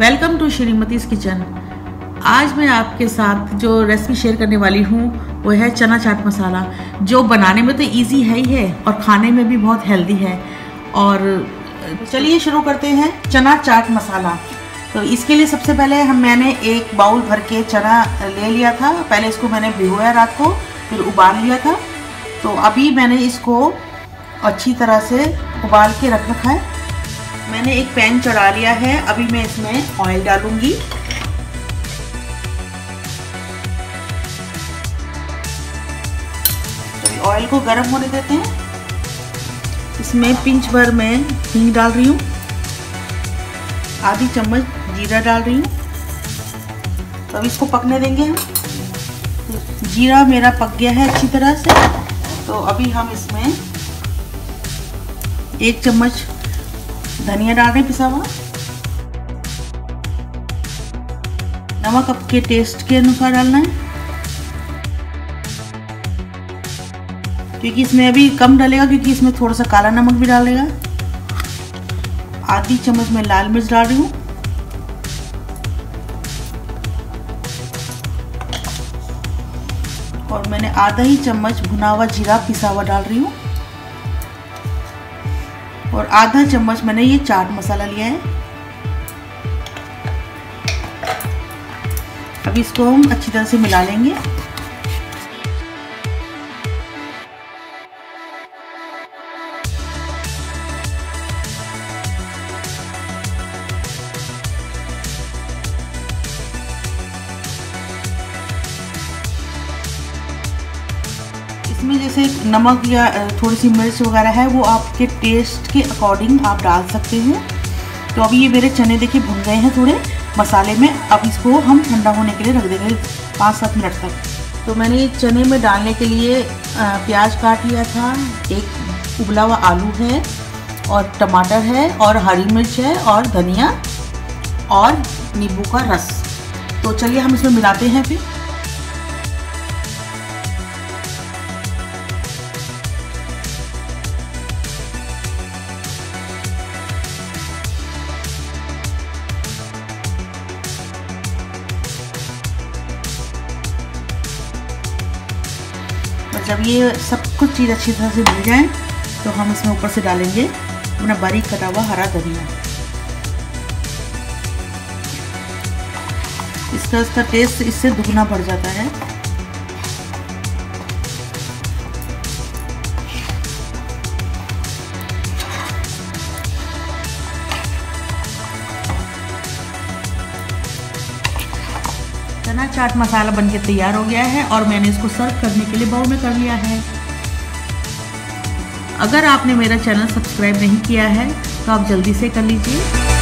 Welcome to श्रीमतीज़ kitchen. आज मैं आपके साथ जो रेसिपी शेयर करने वाली हूँ वो है चना चाट मसाला, जो बनाने में तो इजी है ही है और खाने में भी बहुत हेल्दी है। और चलिए शुरू करते हैं चना चाट मसाला। तो इसके लिए सबसे पहले मैंने एक बाउल भर के चना ले लिया था। पहले इसको मैंने भिगोया रात को, फिर उबाल लिया था। तो अभी मैंने इसको अच्छी तरह से उबाल के रख रखा है। मैंने एक पैन चढ़ा लिया है। अभी मैं इसमें ऑयल डालूंगी। तो ऑयल को गर्म होने देते हैं। इसमें पिंच भर मैं हींग डाल रही हूँ, आधी चम्मच जीरा डाल रही हूँ। तो अब इसको पकने देंगे हम। जीरा मेरा पक गया है अच्छी तरह से। तो अभी हम इसमें 1 चम्मच धनिया डाल रहे हैं पिसा हुआ। नमक आपके टेस्ट के अनुसार डालना है, क्योंकि इसमें अभी कम डालेगा, क्योंकि इसमें थोड़ा सा काला नमक भी डालेगा। आधी चम्मच में लाल मिर्च डाल रही हूँ। और मैंने आधा ही चम्मच भुना हुआ जीरा पिसा हुआ डाल रही हूँ। और आधा चम्मच मैंने ये चाट मसाला लिया है। अब इसको हम अच्छी तरह से मिला लेंगे। इसमें जैसे नमक या थोड़ी सी मिर्च वगैरह है, वो आपके टेस्ट के अकॉर्डिंग आप डाल सकते हैं। तो अभी ये मेरे चने देखिए भुन गए हैं थोड़े मसाले में। अब इसको हम ठंडा होने के लिए रख देंगे 5-7 मिनट तक। तो मैंने चने में डालने के लिए प्याज काट लिया था, एक उबला हुआ आलू है, और टमाटर है, और हरी मिर्च है, और धनिया, और नींबू का रस। तो चलिए हम इसमें मिलाते हैं फिर। जब ये सब कुछ चीज़ अच्छी तरह से भून जाए, तो हम इसमें ऊपर से डालेंगे अपना बारीक कटा हुआ हरा धनिया। इसका टेस्ट इससे दुगना बढ़ जाता है। चना चाट मसाला बनके तैयार हो गया है और मैंने इसको सर्व करने के लिए बाउल में कर लिया है। अगर आपने मेरा चैनल सब्सक्राइब नहीं किया है तो आप जल्दी से कर लीजिए।